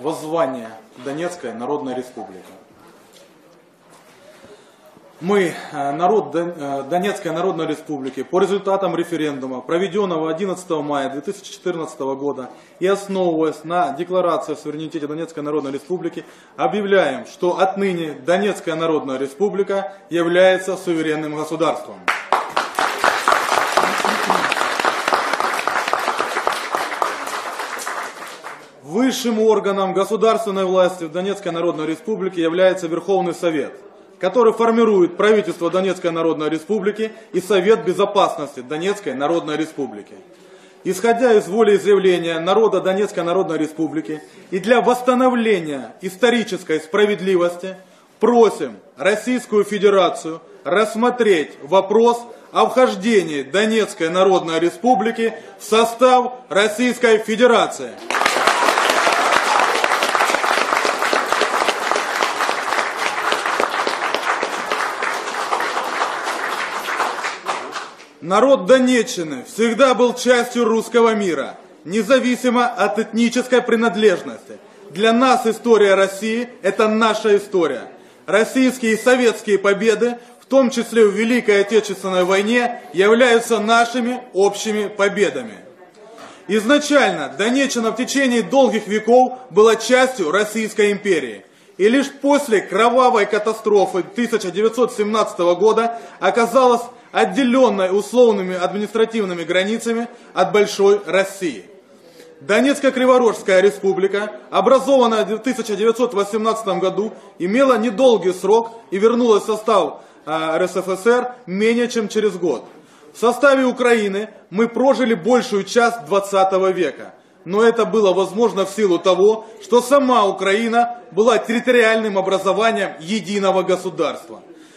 воззвание Донецкой Народной Республики. Мы, народ Донецкой Народной Республики, по результатам референдума, проведенного 11 мая 2014 года и основываясь на Декларации о суверенитете Донецкой Народной Республики, объявляем, что отныне Донецкая Народная Республика является суверенным государством. Высшим органом государственной власти в Донецкой Народной Республике является Верховный Совет, который формирует правительство Донецкой Народной Республики и Совет Безопасности Донецкой Народной Республики. Исходя из волеизъявления народа Донецкой Народной Республики и для восстановления исторической справедливости просим Российскую Федерацию рассмотреть вопрос о вхождении Донецкой Народной Республики в состав Российской Федерации. Народ Донеччины всегда был частью русского мира, независимо от этнической принадлежности. Для нас история России – это наша история. Российские и советские победы, в том числе в Великой Отечественной войне, являются нашими общими победами. Изначально Донеччина в течение долгих веков была частью Российской империи. И лишь после кровавой катастрофы 1917 года оказалась отделенной условными административными границами от Большой России. Донецко-Криворожская республика, образованная в 1918 году, имела недолгий срок и вернулась в состав РСФСР менее чем через год. В составе Украины мы прожили большую часть 20 века. Но это было возможно в силу того, что сама Украина была территориальным образованием единого государства.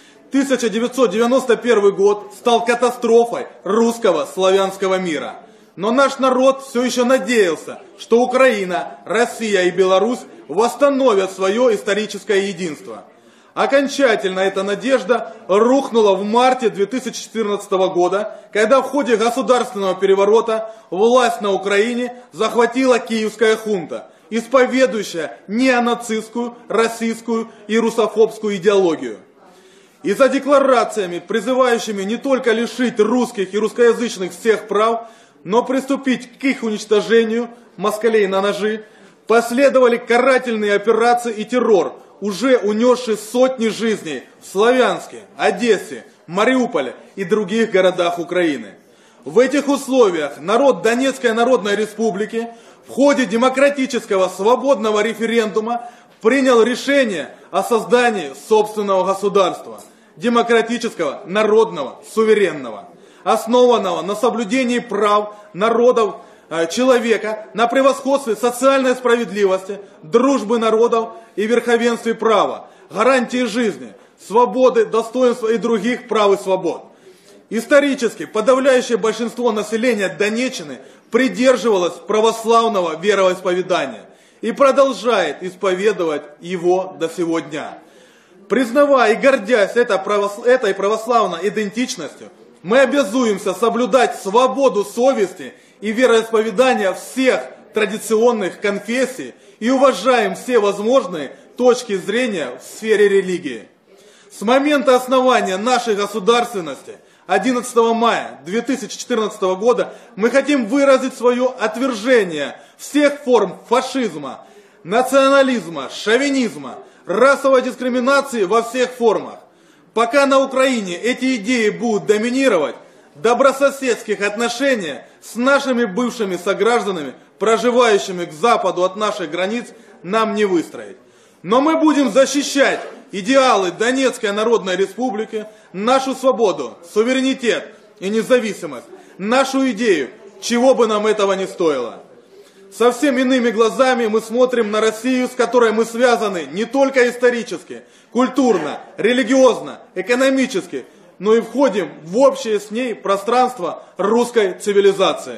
1991 год стал катастрофой русского славянского мира. Но наш народ все еще надеялся, что Украина, Россия и Беларусь восстановят свое историческое единство. Окончательно эта надежда рухнула в марте 2014 года, когда в ходе государственного переворота власть на Украине захватила киевская хунта, исповедующая неонацистскую, российскую и русофобскую идеологию. И за декларациями, призывающими не только лишить русских и русскоязычных всех прав, но приступить к их уничтожению, москалей на ножи, последовали карательные операции и террор, уже унесший сотни жизней в Славянске, Одессе, Мариуполе и других городах Украины. В этих условиях народ Донецкой Народной Республики в ходе демократического свободного референдума принял решение о создании собственного государства, демократического, народного, суверенного, основанного на соблюдении прав народов человека, на превосходстве социальной справедливости, дружбы народов и верховенстве права, гарантии жизни, свободы, достоинства и других прав и свобод. Исторически подавляющее большинство населения Донеччины придерживалось православного вероисповедания и продолжает исповедовать его до сего дня. Признавая и гордясь этой православной идентичностью, мы обязуемся соблюдать свободу совести и вероисповедания всех традиционных конфессий и уважаем все возможные точки зрения в сфере религии. С момента основания нашей государственности 11 мая 2014 года мы хотим выразить свое отвержение всех форм фашизма, национализма, шовинизма, расовой дискриминации во всех формах. Пока на Украине эти идеи будут доминировать, добрососедских отношений с нашими бывшими согражданами, проживающими к западу от наших границ, нам не выстроить. Но мы будем защищать идеалы Донецкой Народной Республики, нашу свободу, суверенитет и независимость, нашу идею, чего бы нам этого ни стоило. Совсем иными глазами мы смотрим на Россию, с которой мы связаны не только исторически, культурно, религиозно, экономически, но и входим в общее с ней пространство русской цивилизации.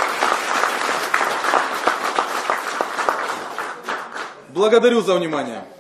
Благодарю за внимание.